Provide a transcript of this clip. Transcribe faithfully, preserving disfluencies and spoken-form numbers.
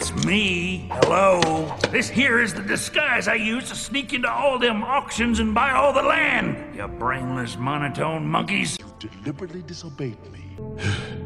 It's me. Hello. This here is the disguise I use to sneak into all them auctions and buy all the land. You brainless monotone monkeys. You deliberately disobeyed me.